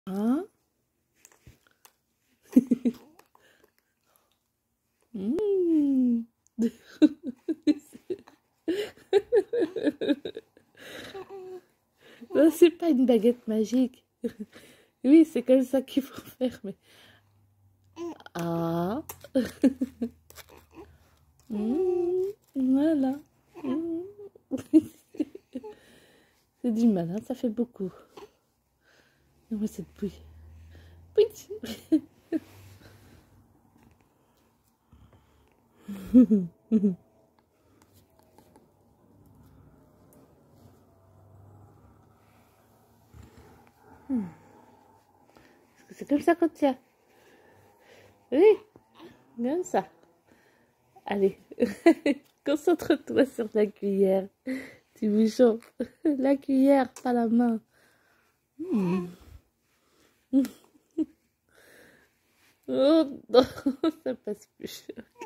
Hein? Mmh. Non, c'est pas une baguette magique. Oui, c'est comme ça qu'il faut faire, mais... Ah. Voilà. C'est du malin, ça fait beaucoup. Non, cette bouille. Oui. C'est comme ça qu'on tient. Oui, comme ça. Allez, concentre-toi sur la cuillère. Tu bouchon. La cuillère, pas la main. Oh non, ça passe plus.